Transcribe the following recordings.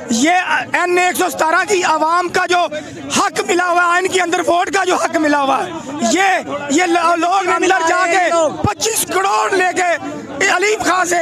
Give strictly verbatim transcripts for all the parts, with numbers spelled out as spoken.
ये एन एक सौ सतारह की आवाम का जो हक मिला हुआ है, आइन के अंदर वोट का जो हक मिला हुआ है, ये ये लोग अंदर जाके पच्चीस करोड़ लेके अलीम खां से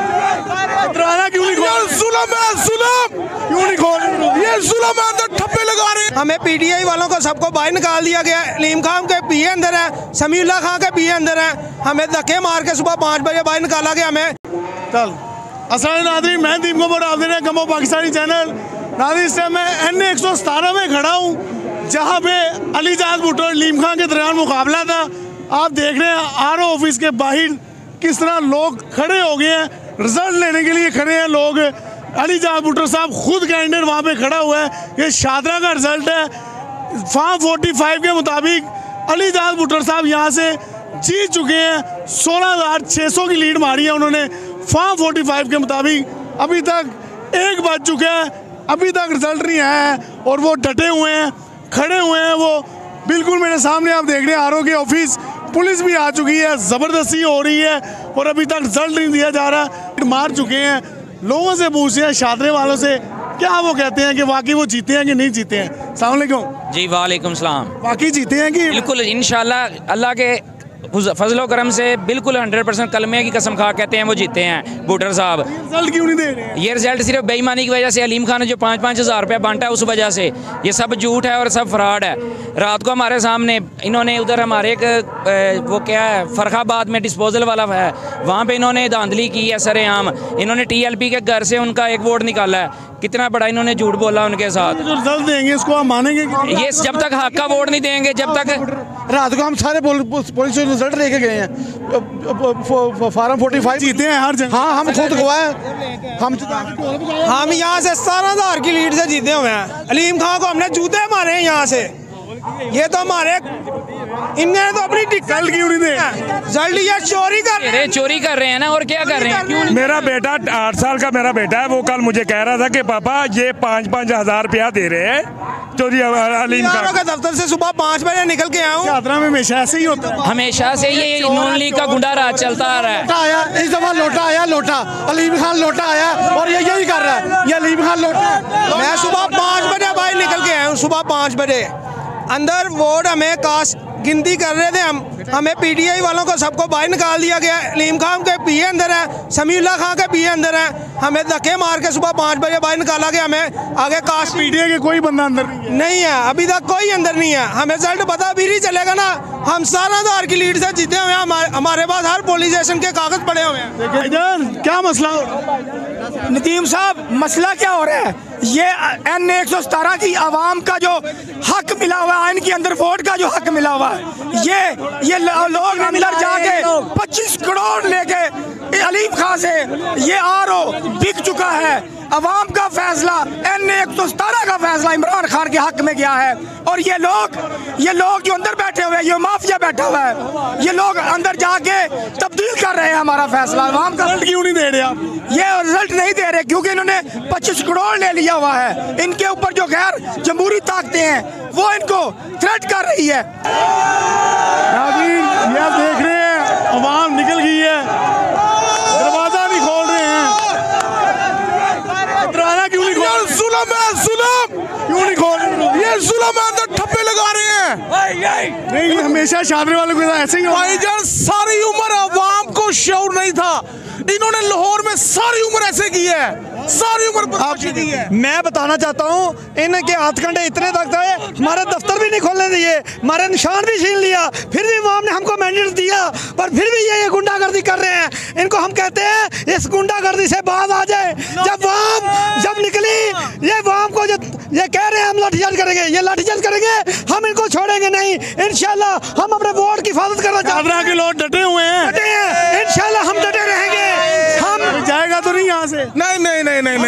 क्यों नहीं खोल जुल्म है, जुल्म क्यों नहीं खोल ये जुल्म है, अंदर ठप्पे लगा रहे हैं। हमें पीटीआई वालों को सबको बाहर निकाल दिया गया। अलीम खान के पीए अंदर है, समीउल्लाह खान के पीए अंदर है। हमें धक्के मार के सुबह पाँच बजे बाहर निकाला गया। हमें चल असल नाज़रीन, मैं दीप को आप देख रहे हैं गमो पाकिस्तानी चैनल। नाज़रीन, इस टाइम मैं एन एक सौ सतारह में खड़ा हूँ, जहाँ पे अलीजाद भुट्टो और अलीम खान के दरमियान मुकाबला था। आप देख रहे हैं आर ओ ऑफिस के बाहर किस तरह लोग खड़े हो गए हैं, रिजल्ट लेने के लिए खड़े हैं लोग। अलीजाद भुट्टो साहब खुद कैंडिडेट वहाँ पे खड़ा हुआ है। ये शादरा का रिजल्ट है। फॉर्म फोर्टी फाइव के मुताबिक अलीजाद भुट्टो साहब यहाँ से जीत चुके हैं। सोलह हज़ार छः सौ की लीड मारी है उन्होंने फॉर्म फोर्टी फाइव के मुताबिक। अभी तक एक बज चुका है, अभी तक रिजल्ट नहीं आया है और वो डटे हुए हैं, खड़े हुए हैं। वो बिल्कुल मेरे सामने आप देख रहे हैं आर ओ के ऑफिस, पुलिस भी आ चुकी है, ज़बरदस्ती हो रही है और अभी तक रिजल्ट नहीं दिया जा रहा। मार चुके हैं। लोगों से पूछते हैं, शादरे वालों से, क्या वो कहते हैं कि वाकई वो जीते हैं कि नहीं जीते हैं। अस्सलाम वालेकुम। जी वालेकुम सलाम। वाकई जीते हैं कि बिल्कुल इंशाल्लाह अल्लाह के फजलो करम से बिल्कुल हंड्रेड परसेंट कलमे की कसम खा कहते हैं वो जीते हैं भुट्टो साहब। रिजल्ट क्यों नहीं दे रहे हैं? ये रिजल्ट सिर्फ बेईमानी की वजह से, अलीम खान ने जो पाँच पाँच हज़ार रुपया बांटा है उस वजह से। ये सब झूठ है और सब फ्रॉड है। रात को हमारे सामने इन्होंने उधर हमारे एक वो क्या है फरखाबाद में डिस्पोजल वाला है, वहाँ पे इन्होंने धांधली की है सरेआम। इन्होंने टी एल पी के घर से उनका एक वोट निकाला है। कितना बड़ा इन्होंने झूठ बोला उनके साथ। जो रिजल्ट देंगे इसको आप मानेंगे कि ये जब तक हक का वोट नहीं देंगे, जब तक रात को हम सारे पुलिस से रिजल्ट लेके गए हैं। फार्म फोर्टी फाइव जीते हैं हर जगह। हाँ, हम खुद गवाह हैं। हम हम यहाँ से सतारह हजार की लीड से जीते हुए हैं। अलीम खान को हमने जूते मारे हैं यहाँ से। ये तो हमारे इनने तो अपनी रिजल्ट क्यों नहीं दे? रिजल्ट ये चोरी कर रहे हैं, चोरी कर रहे हैं ना, और क्या कर रहे हैं? क्यों नहीं? मेरा बेटा आठ साल का मेरा बेटा है, वो कल मुझे कह रहा था कि पापा ये पाँच पाँच हजार रुपया दे रहे हैं चोरी अलीम खान का दफ्तर से सुबह पाँच बजे निकल के आया हूँ। शादरा में हमेशा ऐसे ही होता है। हमेशा से ये नून लीग का गुंडा राज चलता आ रहा है। आया इस दफा लोटा आया, लोटा अलीम खान लोटा आया और ये यही कर रहा है। ये अलीम खान लोटा। मैं सुबह पाँच बजे बाहर निकल के आया हूँ। सुबह पाँच बजे अंदर वोट हमें कास्ट गिनती कर रहे थे हम। हमें पीटीआई वालों को सबको बाहर निकाल दिया गया। अलीम खान के पीए अंदर है, समीउल्लाह खान के पीए अंदर है। हमें धक्के मार के सुबह पाँच बजे बाहर निकाला गया। हमें आगे कास्ट पीटीआई के कोई बंदा अंदर नहीं है। नहीं है, अभी तक कोई अंदर नहीं है। हमें रिजल्ट पता भी नहीं चलेगा ना। हम सतारह हजार की लीड से जीते हुए हैं। हमारे पास हर पुलिस स्टेशन के कागज पड़े हुए हैं। इधर क्या मसला हो? नदीम साहब, मसला क्या हो रहा है? ये एन एक सौ सतारह की आवाम का जो हक मिला हुआ है, आइन के अंदर वोट का जो हक मिला हुआ है, ये ये लोग अंदर जाके पच्चीस करोड़ लेके अलीम खां से ये आर ओ बिक चुका है। अवाम का फैसला, एन एक सौ सतारह का फैसला इमरान खान के हक में गया है। और ये लोग ये लोग जो अंदर बैठे हुए हैं, ये माफिया बैठा हुआ है, ये लोग अंदर जाके तब्दील कर रहे हैं हमारा फैसला। अवाम का रिजल्ट क्यों नहीं दे रहे आप? ये रिजल्ट नहीं दे रहे क्योंकि इन्होंने पच्चीस करोड़ ले लिया हुआ है। इनके ऊपर जो गैर जमहूरी ताकतें हैं वो इनको थ्रेट कर रही है। ये आप देख रहे हैं अवाम निकल गई है, दरवाजा नहीं खोल रहे हैं। दरवाजा क्यों नहीं खोल? जुल्म है, जुल्म क्यों नहीं खोल? ये जुल्म है, अंदर ठप्पे लगा रहे हैं। नहीं, ये हमेशा शादरे वालों के साथ ऐसे ही भाईजान। सारी उम्र अवाम को शऊर नहीं था। इन्होंने लाहौर में सारी उम्र ऐसे की है, सारी उम्र बर्बादी की है। मैं बताना चाहता हूँ, इनके हाथकंडे इतने तक थे, हमारे दफ्तर भी नहीं खोलने दिए, हमारे निशान भी छीन लिया। फिर भी इमाम ने हमको मैंडेट दिया, पर फिर भी ये, ये गुंडागर्दी कर रहे हैं। इनको हम कहते हैं इस गुंडागर्दी से बाज आ जाए। जब वाम जब निकली, ये वाम को जब ये कह रहे हैं हम लाठीचार्ज करेंगे, ये लाठीचार्ज करेंगे, हम इनको छोड़ेंगे नहीं। इंशाल्लाह हम अपने वोट की हिफाजत करना चाहते हैं। के लोग डटे हुए हैं, डटे हैं, इंशाल्लाह हम डटे रहेंगे। हम जाएगा तो नहीं यहाँ से। नहीं नहीं नहीं नहीं